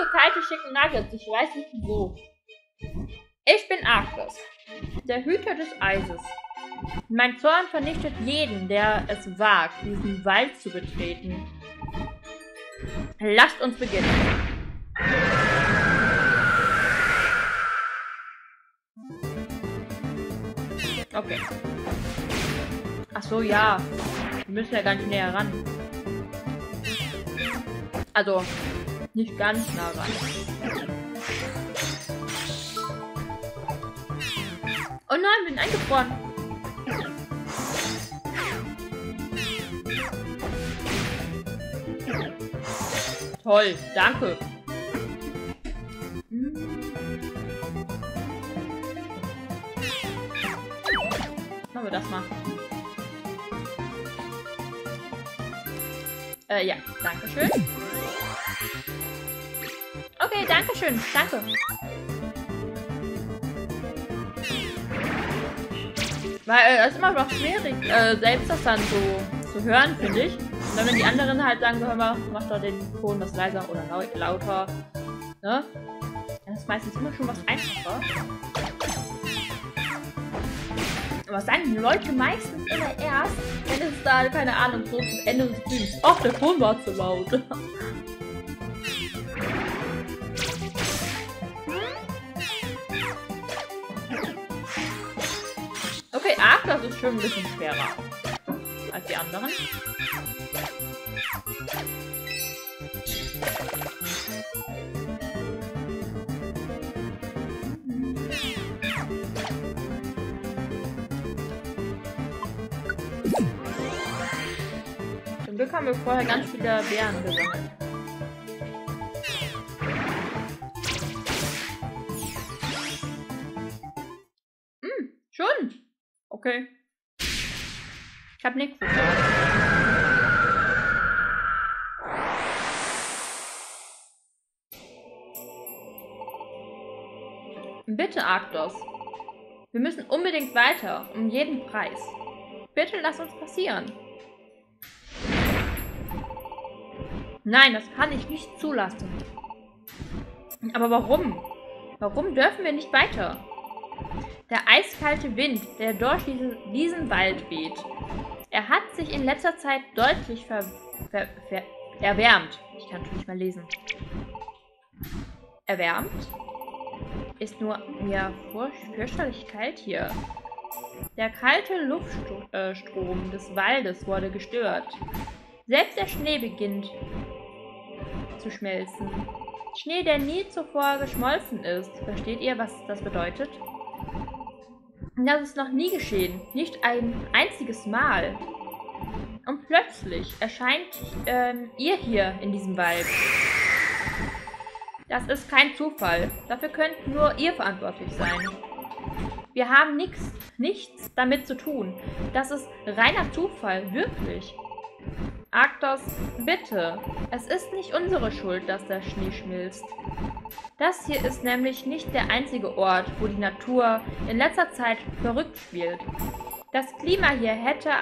kalte Chicken Nuggets. Ich weiß nicht wieso. Ich bin Arctos, der Hüter des Eises. Mein Zorn vernichtet jeden, der es wagt, diesen Wald zu betreten. Lasst uns beginnen. Okay. Ach so, ja. Wir müssen ja ganz näher ran. Also, nicht ganz nah ran. Oh nein, wir sind eingefroren. Toll, danke. Machen wir das mal. Ja, danke schön. Okay, danke schön, danke. Weil es ist immer noch schwierig, selbst das dann so zu hören, finde ich. Und dann, wenn die anderen halt sagen, hör mal, mach doch den Ton was leiser oder lauter, ne? Dann ist meistens immer schon was einfacher. Aber was sagen die Leute meistens immer erst, wenn es da, keine Ahnung, so zum Ende des Films. Ach, der Ton war zu laut. Okay, Arctos ist schon ein bisschen schwerer als die anderen. Zum Glück haben wir vorher ganz viele Beeren gesammelt. Schon? Okay. Ich hab nichts gesagt. Bitte, Arctos. Wir müssen unbedingt weiter, um jeden Preis. Bitte lass uns passieren. Nein, das kann ich nicht zulassen. Aber warum? Warum dürfen wir nicht weiter? Der eiskalte Wind, der durch diesen Wald weht, er hat sich in letzter Zeit deutlich erwärmt. Ich kann schon nicht mal lesen. Erwärmt? Ist nur mir fürchterlich kalt hier. Der kalte Luftstrom des Waldes wurde gestört. Selbst der Schnee beginnt zu schmelzen. Schnee, der nie zuvor geschmolzen ist. Versteht ihr, was das bedeutet? Das ist noch nie geschehen. Nicht ein einziges Mal. Und plötzlich erscheint ihr hier in diesem Wald. Das ist kein Zufall. Dafür könnt nur ihr verantwortlich sein. Wir haben nichts damit zu tun. Das ist reiner Zufall, wirklich. Arctos, bitte. Es ist nicht unsere Schuld, dass der Schnee schmilzt. Das hier ist nämlich nicht der einzige Ort, wo die Natur in letzter Zeit verrückt spielt. Das Klima hier hätte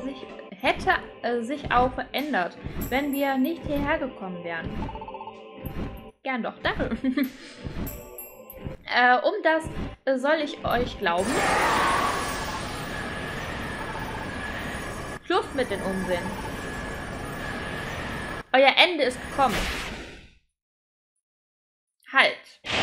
sich auch verändert, wenn wir nicht hierher gekommen wären. Gern doch, danke. Das soll ich euch glauben. Schluss mit dem Unsinn. Euer Ende ist gekommen. Halt.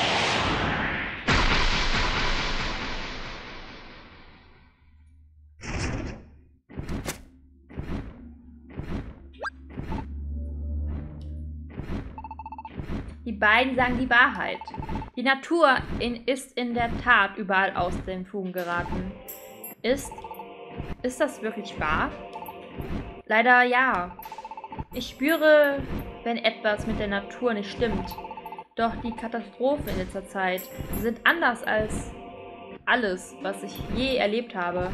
Die beiden sagen die Wahrheit. Die Natur ist in der Tat überall aus den Fugen geraten. Ist das wirklich wahr? Leider ja. Ich spüre, wenn etwas mit der Natur nicht stimmt. Doch die Katastrophen in letzter Zeit sind anders als alles, was ich je erlebt habe.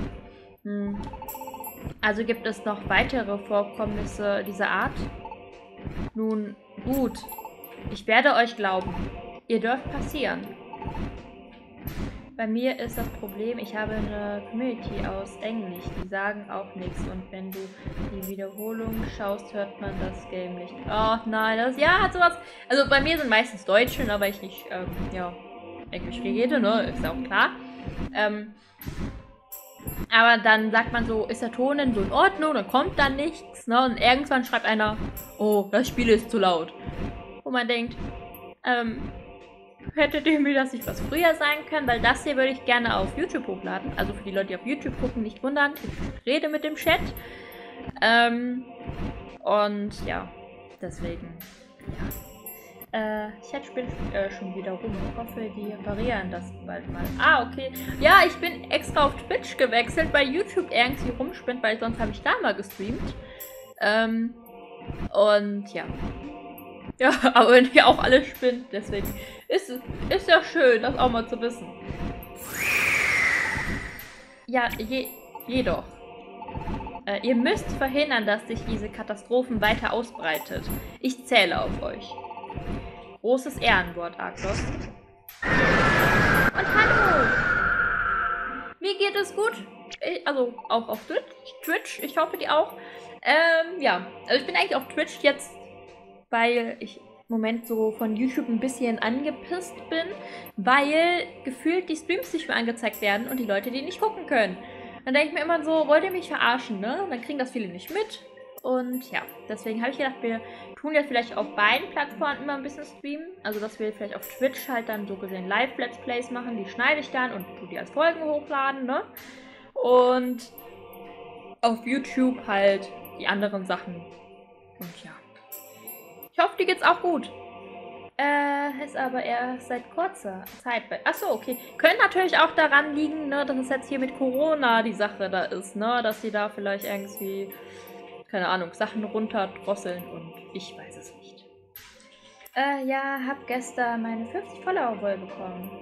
Also gibt es noch weitere Vorkommnisse dieser Art? Nun, gut. Ich werde euch glauben. Ihr dürft passieren. Bei mir ist das Problem, ich habe eine Community aus Englisch, die sagen auch nichts und wenn du die Wiederholung schaust, hört man das Game nicht. Oh nein, das ja hat sowas. Also bei mir sind meistens Deutsche, ne, weil ich nicht ja, Englisch rede, ne, ist ja auch klar. Aber dann sagt man so, ist der Ton denn so in Ordnung, dann kommt dann nichts, ne? Und irgendwann schreibt einer, oh, das Spiel ist zu laut. Wo man denkt, hättet ihr mir das nicht was früher sagen können, weil das hier würde ich gerne auf YouTube hochladen. Also für die Leute, die auf YouTube gucken, nicht wundern. Ich rede mit dem Chat. Und ja, deswegen, ja. Chat spielt schon wieder rum. Ich hoffe, die reparieren das bald mal. Ah, okay. Ja, ich bin extra auf Twitch gewechselt, weil YouTube irgendwie rumspinnt, weil sonst habe ich da mal gestreamt. Und ja. Ja, aber wenn hier auch alles spinnt, deswegen ist ja schön, das auch mal zu wissen. Ja, jedoch. Ihr müsst verhindern, dass sich diese Katastrophen weiter ausbreitet. Ich zähle auf euch. Großes Ehrenwort, Arglos. Und hallo! Mir geht es gut. Also auch auf Twitch. Ich hoffe, die auch. Ja, also ich bin eigentlich auf Twitch jetzt, weil ich im Moment so von YouTube ein bisschen angepisst bin, weil gefühlt die Streams nicht mehr angezeigt werden und die Leute die nicht gucken können. Dann denke ich mir immer so, wollt ihr mich verarschen, ne? Dann kriegen das viele nicht mit. Und ja, deswegen habe ich gedacht, wir tun jetzt vielleicht auf beiden Plattformen immer ein bisschen streamen. Also, dass wir vielleicht auf Twitch halt dann so gesehen Live-Let's Plays machen. Die schneide ich dann und tue die als Folgen hochladen, ne? Und auf YouTube halt die anderen Sachen. Und ja. Ich hoffe, dir geht's auch gut. Ist aber erst seit kurzer Zeit. Achso, okay. Könnte natürlich auch daran liegen, ne, dass es jetzt hier mit Corona die Sache da ist, ne? Dass sie da vielleicht irgendwie, keine Ahnung, Sachen runterdrosseln und ich weiß es nicht. Ja, hab gestern meine 50 Follower wohl bekommen.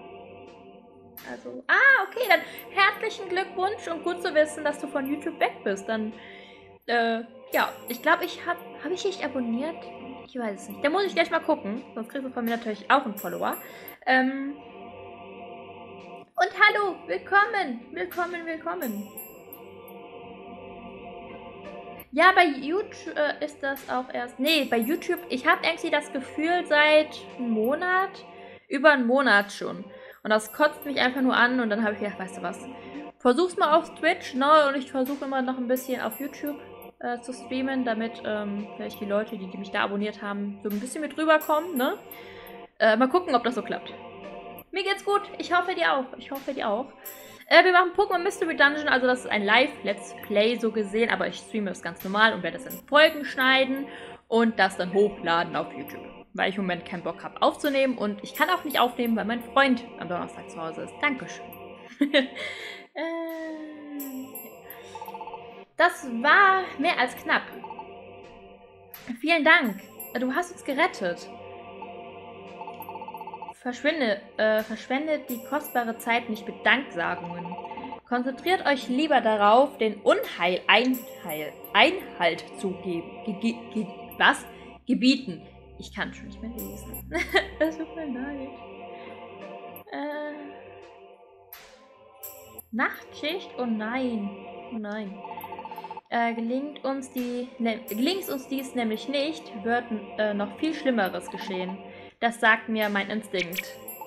Also, okay, dann herzlichen Glückwunsch und gut zu wissen, dass du von YouTube weg bist. Dann, ja, ich glaube, hab ich dich abonniert? Ich weiß es nicht. Da muss ich gleich mal gucken. Sonst kriegst du von mir natürlich auch einen Follower. Und hallo, willkommen. Willkommen. Ja, bei YouTube ist das auch erst... Nee, bei YouTube, ich habe irgendwie das Gefühl seit einem Monat, über einen Monat schon. Und das kotzt mich einfach nur an und dann habe ich gedacht, weißt du was, versuch's mal auf Twitch, ne? Und ich versuche immer noch ein bisschen auf YouTube zu streamen, damit vielleicht die Leute, die mich da abonniert haben, so ein bisschen mit rüberkommen, ne? Mal gucken, ob das so klappt. Mir geht's gut. Ich hoffe, dir auch. Wir machen Pokémon Mystery Dungeon, also das ist ein Live-Let's Play so gesehen, aber ich streame das ganz normal und werde das in Folgen schneiden und das dann hochladen auf YouTube. Weil ich im Moment keinen Bock habe aufzunehmen und ich kann auch nicht aufnehmen, weil mein Freund am Donnerstag zu Hause ist. Dankeschön. Das war mehr als knapp. Vielen Dank. Du hast uns gerettet. Verschwendet die kostbare Zeit nicht mit Danksagungen. Konzentriert euch lieber darauf, den Unheil Einhalt zu gebieten. Ich kann schon nicht mehr lesen. Das tut mir leid. Nachtschicht? Oh nein. Oh nein. Gelingt uns dies nämlich nicht, wird noch viel Schlimmeres geschehen. Das sagt mir mein Instinkt.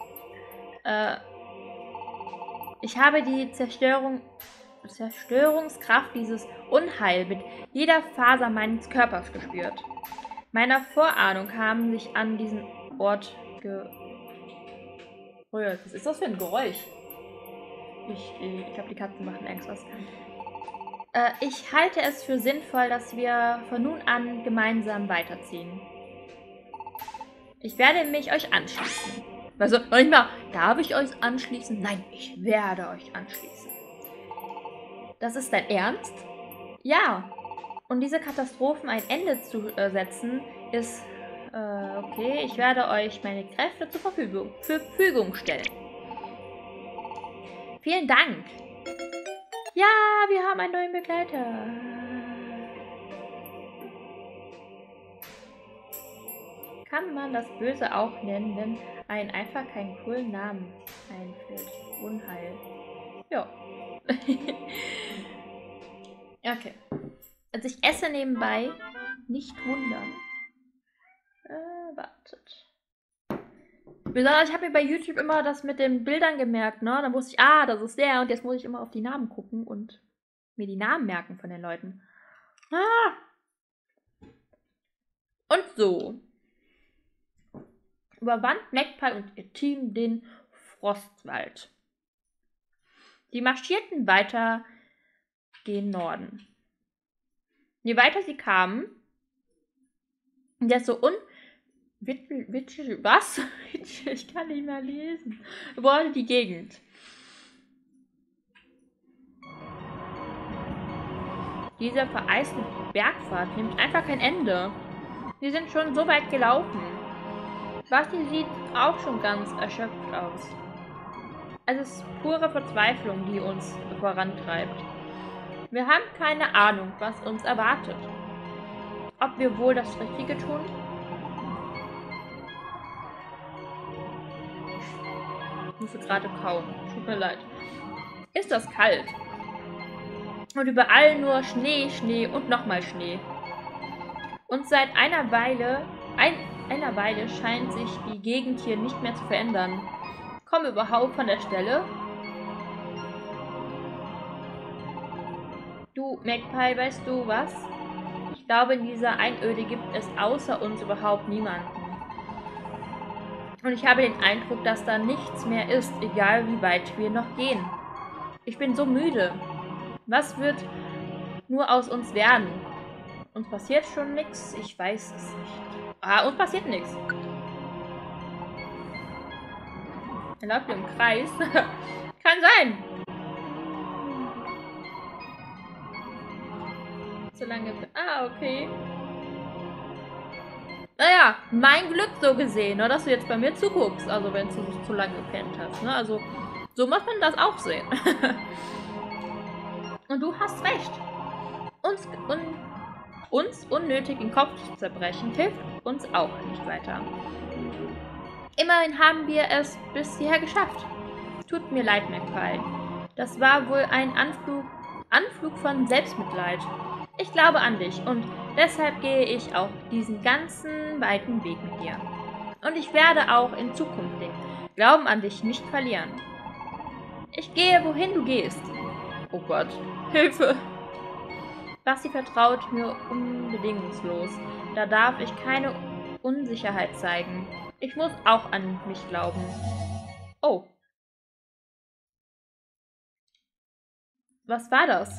Ich habe die Zerstörungskraft dieses Unheil mit jeder Faser meines Körpers gespürt. Meiner Vorahnung haben sich an diesen Ort gerührt. Was ist das für ein Geräusch? Ich glaube, die Katzen machen irgendwas. Ich halte es für sinnvoll, dass wir von nun an gemeinsam weiterziehen. Ich werde mich euch anschließen. Also, noch nicht mal, darf ich euch anschließen? Nein, ich werde euch anschließen. Das ist dein Ernst? Ja. Und diese Katastrophen ein Ende zu setzen, ist... okay, ich werde euch meine Kräfte zur Verfügung stellen. Vielen Dank. Ja, wir haben einen neuen Begleiter. Kann man das Böse auch nennen, wenn einem einfach keinen coolen Namen einfällt? Unheil. Ja. Okay. Also ich esse nebenbei. Nicht wundern. Wartet. Besonders, ich habe mir bei YouTube immer das mit den Bildern gemerkt, ne? Dann wusste ich, das ist der. Und jetzt muss ich immer auf die Namen gucken und mir die Namen merken von den Leuten. Und so überwand Magpie und ihr Team den Frostwald. Sie marschierten weiter gen Norden. Je weiter sie kamen, desto was? Ich kann nicht mehr lesen. Wurde die Gegend. Diese vereiste Bergfahrt nimmt einfach kein Ende. Sie sind schon so weit gelaufen. Basti sieht auch schon ganz erschöpft aus. Es ist pure Verzweiflung, die uns vorantreibt. Wir haben keine Ahnung, was uns erwartet. Ob wir wohl das Richtige tun? Ich musste gerade kauen. Tut mir leid. Ist das kalt? Und überall nur Schnee, Schnee und nochmal Schnee. Und seit einer Weile scheint sich die Gegend hier nicht mehr zu verändern. Komm überhaupt von der Stelle? Du, Magpie, weißt du was? Ich glaube, in dieser Einöde gibt es außer uns überhaupt niemanden. Und ich habe den Eindruck, dass da nichts mehr ist, egal wie weit wir noch gehen. Ich bin so müde. Was wird nur aus uns werden? Uns passiert schon nichts? Ich weiß es nicht. Uns passiert nichts. Er läuft im Kreis. Kann sein. So lange... okay. Naja, mein Glück so gesehen, ne, dass du jetzt bei mir zuguckst. Also wenn du zu lange gepennt hast. Ne? Also so muss man das auch sehen. Und du hast recht. Uns unnötig den Kopf zu zerbrechen, hilft uns auch nicht weiter. Immerhin haben wir es bis hierher geschafft. Tut mir leid, Magpie. Das war wohl ein Anflug von Selbstmitleid. Ich glaube an dich und deshalb gehe ich auch diesen ganzen weiten Weg mit dir. Und ich werde auch in Zukunft den Glauben an dich nicht verlieren. Ich gehe, wohin du gehst. Oh Gott, Hilfe! Basti vertraut mir unbedingungslos. Da darf ich keine Unsicherheit zeigen. Ich muss auch an mich glauben. Oh. Was war das?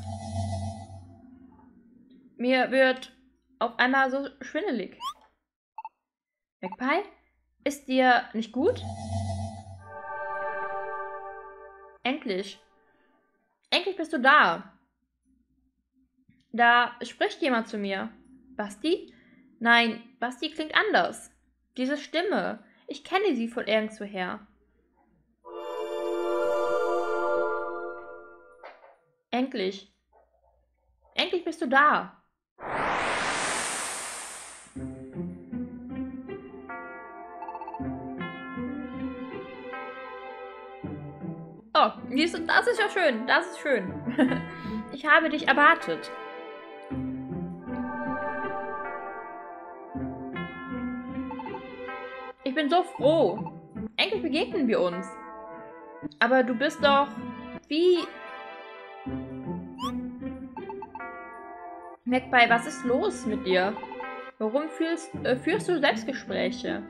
Mir wird auf einmal so schwindelig. Magpie? Ist dir nicht gut? Endlich. Endlich bist du da. Da spricht jemand zu mir. Basti? Nein, Basti klingt anders. Diese Stimme. Ich kenne sie von irgendwoher. Endlich. Endlich bist du da. Oh, das ist ja schön. Das ist schön. Ich habe dich erwartet. Ich bin so froh. Endlich begegnen wir uns. Aber du bist doch... Wie... Magpie, was ist los mit dir? Warum führst du Selbstgespräche?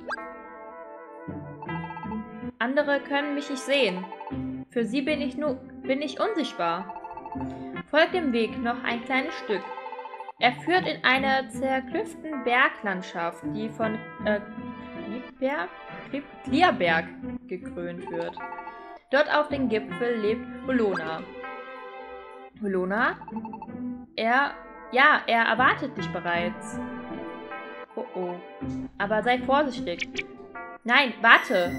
Andere können mich nicht sehen. Für sie bin ich unsichtbar. Folgt dem Weg noch ein kleines Stück. Er führt in eine zerklüften Berglandschaft, die von Klierberg gekrönt wird. Dort auf dem Gipfel lebt Hulona. Hulona? Er erwartet dich bereits. Oh oh. Aber sei vorsichtig. Nein, warte.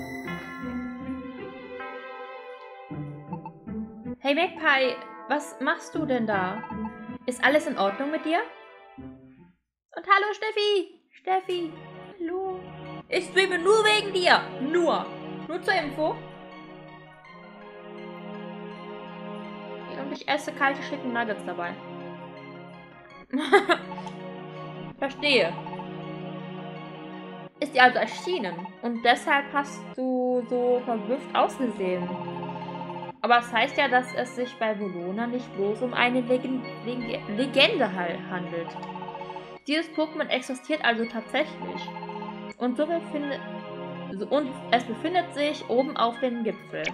Hey Magpie, was machst du denn da? Ist alles in Ordnung mit dir? Und hallo Steffi! Steffi! Hallo! Ich streame nur wegen dir! Nur zur Info. ich esse kalte Chicken Nuggets dabei. Verstehe. Ist dir also erschienen und deshalb hast du so verwirrt ausgesehen. Aber es heißt ja, dass es sich bei Bolona nicht bloß um eine Legende handelt. Dieses Pokémon existiert also tatsächlich. Und es befindet sich oben auf dem Gipfel.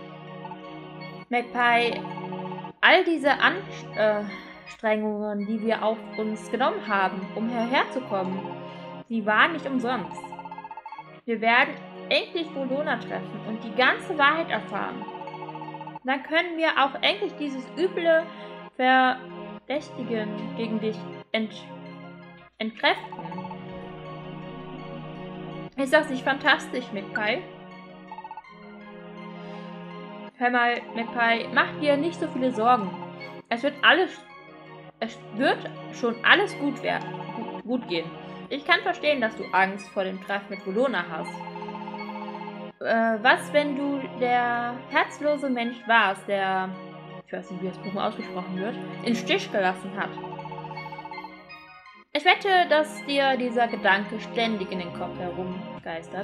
Magpie, all diese Anstrengungen, die wir auf uns genommen haben, um hierher zu kommen, die waren nicht umsonst. Wir werden endlich Bolona treffen und die ganze Wahrheit erfahren. Dann können wir auch endlich dieses üble Verdächtigen gegen dich entkräften. Ist das nicht fantastisch, Magpie? Hör mal, Magpie, mach dir nicht so viele Sorgen. Es wird schon alles gut gehen. Ich kann verstehen, dass du Angst vor dem Treffen mit Bolona hast. Was, wenn du der herzlose Mensch warst, der, ich weiß nicht, wie das Pokémon ausgesprochen wird, in Stich gelassen hat? Ich wette, dass dir dieser Gedanke ständig in den Kopf herumgeistert.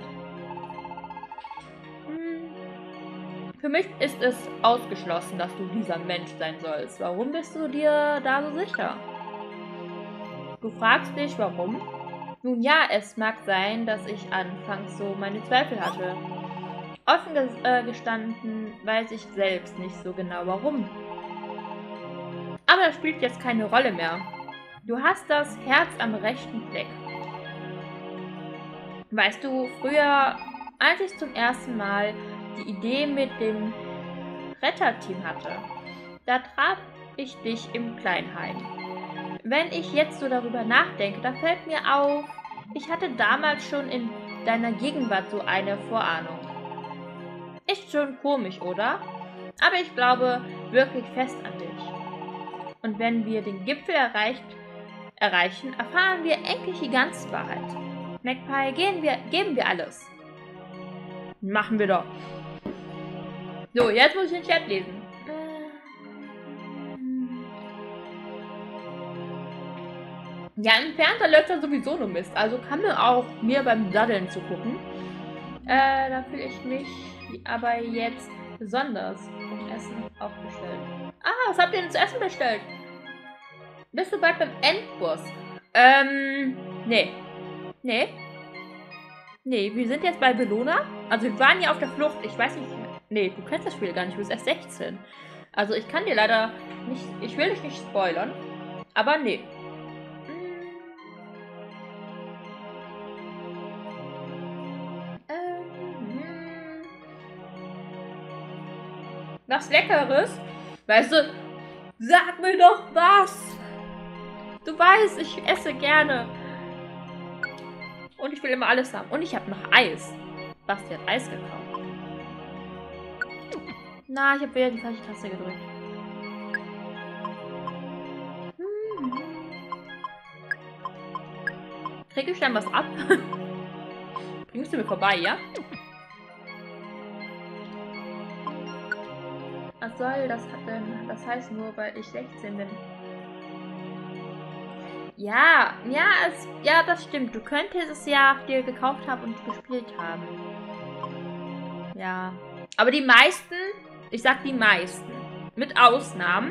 Für mich ist es ausgeschlossen, dass du dieser Mensch sein sollst. Warum bist du dir da so sicher? Du fragst dich, warum? Nun ja, es mag sein, dass ich anfangs so meine Zweifel hatte. Offen gestanden weiß ich selbst nicht so genau warum. Aber das spielt jetzt keine Rolle mehr. Du hast das Herz am rechten Fleck. Weißt du, früher, als ich zum ersten Mal die Idee mit dem Retterteam hatte, da traf ich dich im Kleinheim. Wenn ich jetzt so darüber nachdenke, da fällt mir auf, ich hatte damals schon in deiner Gegenwart so eine Vorahnung. Ist schon komisch, oder? Aber ich glaube wirklich fest an dich. Und wenn wir den Gipfel erreichen, erfahren wir endlich die ganze Wahrheit. Magpie, geben wir alles. Machen wir doch. So, jetzt muss ich den Chat lesen. Ja, entfernter Löcher sowieso nur Mist. Also kann man auch mir beim Daddeln zugucken. Da fühle ich mich aber jetzt besonders vom Essen aufgestellt. Ah, was habt ihr denn zu essen bestellt? Bist du bald beim Endboss? Nee. Nee. Nee, wir sind jetzt bei Bolona. Also wir waren ja auf der Flucht. Ich weiß nicht. Nee, du kennst das Spiel gar nicht. Du bist erst 16. Also ich kann dir leider nicht. Ich will dich nicht spoilern. Aber nee. Was Leckeres? Weißt du, sag mir doch was. Du weißt, ich esse gerne. Und ich will immer alles haben. Und ich habe noch Eis. Basti hat Eis gekauft. Na, ich habe wieder die falsche Taste gedrückt. Krieg ich dann was ab? Bringst du mir vorbei, ja? Was soll das denn? Das heißt nur, weil ich 16 bin. Ja, das stimmt. Du könntest es ja dir gekauft haben und gespielt haben. Ja. Aber die meisten, ich sag die meisten, mit Ausnahmen,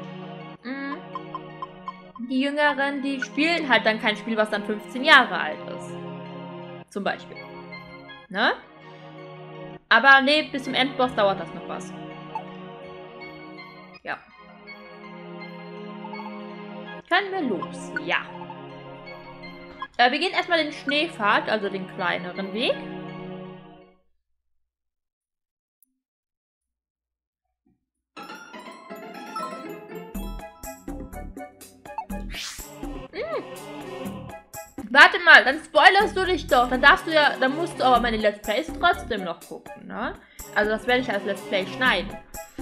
die Jüngeren, die spielen halt dann kein Spiel, was dann 15 Jahre alt ist. Zum Beispiel. Ne? Aber nee, bis zum Endboss dauert das noch was. Ja. Können wir los? Ja. Wir gehen erstmal den Schneepfad, also den kleineren Weg. Warte mal, dann spoilerst du dich doch. Dann darfst du ja, dann musst du aber meine Let's Plays trotzdem noch gucken, ne? Also das werde ich als Let's Play schneiden.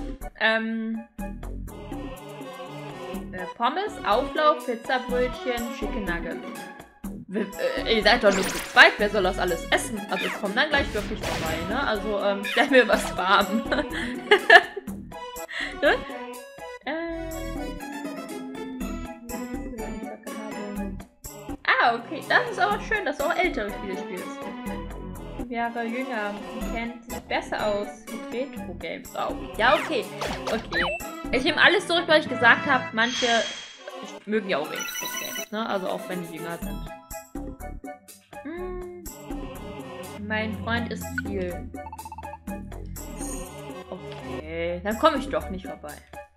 Pommes, Auflauf, Pizzabrötchen, Chicken Nuggets. Ihr seid doch nur zu zweit, wer soll das alles essen? Also ich komme dann gleich wirklich vorbei, ne? Also stell mir was warm. Ne? Ja, okay. Das ist aber schön, dass du auch ältere Spiele spielst. 5 Jahre jünger. Kennt sich besser aus mit Retro-Games auch. Ja, okay. Okay. Ich nehme alles zurück, was ich gesagt habe. Manche mögen ja auch Retro-Games, ne? Also auch wenn die jünger sind. Mein Freund isst viel. Okay, dann komme ich doch nicht vorbei.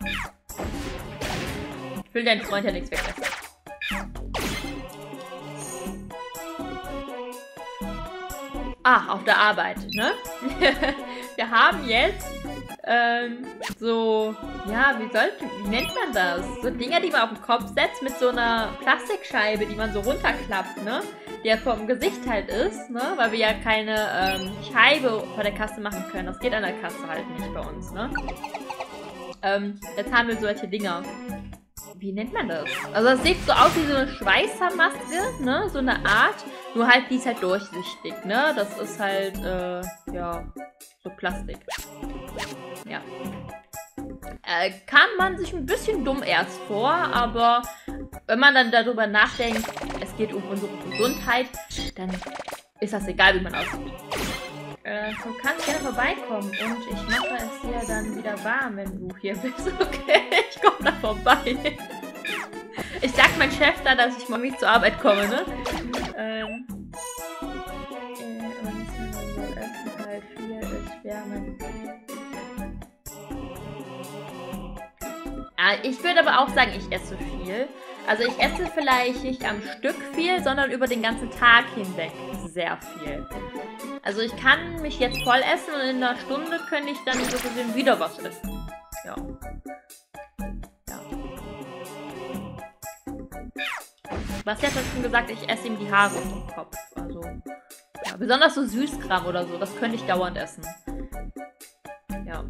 Ich will deinen Freund ja nichts wegessen. Ah, auf der Arbeit, ne? Wir haben jetzt so, ja, wie nennt man das? So Dinger, die man auf den Kopf setzt mit so einer Plastikscheibe, die man so runterklappt, ne? Die ja vom Gesicht halt ist, ne? Weil wir ja keine Scheibe vor der Kasse machen können. Das geht an der Kasse halt nicht bei uns, ne? Jetzt haben wir solche Dinger. Wie nennt man das? Also das sieht so aus wie so eine Schweißermaske, ne? So eine Art. Nur halt, die ist halt durchsichtig, ne? Das ist halt, ja, so Plastik. Ja. Kam man sich ein bisschen dumm erst vor, aber wenn man dann darüber nachdenkt, es geht um unsere Gesundheit, dann ist das egal, wie man aussieht. Du kannst gerne vorbeikommen und ich mache es dir dann wieder warm, wenn du hier bist. Okay, ich komme da vorbei. Ich sag meinem Chef da, dass ich morgen nicht zur Arbeit komme, ne? Und halt 4 ist wärmer. Ich würde aber auch sagen, ich esse viel. Also ich esse vielleicht nicht am Stück viel, sondern über den ganzen Tag hinweg sehr viel. Also ich kann mich jetzt voll essen und in einer Stunde könnte ich dann so gesehen wieder was essen. Ja. Ja. Was hat er schon gesagt, ich esse ihm die Haare vom Kopf. Also, ja, besonders so Süßkram oder so, das könnte ich dauernd essen. Ja.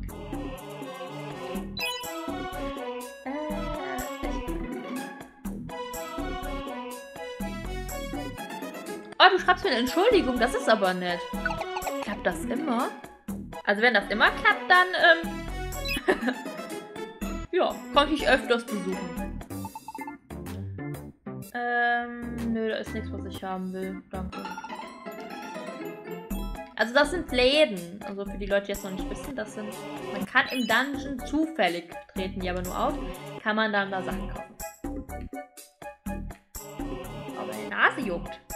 Oh, du schreibst mir eine Entschuldigung, das ist aber nett. Klappt das immer? Also wenn das immer klappt, dann, ja, komme ich öfters besuchen. Nö, da ist nichts, was ich haben will. Danke. Also das sind Läden. Also für die Leute, die es noch nicht wissen, das sind... Man kann im Dungeon zufällig, treten die aber nur auf, kann man dann da Sachen kaufen. Aber die Nase juckt.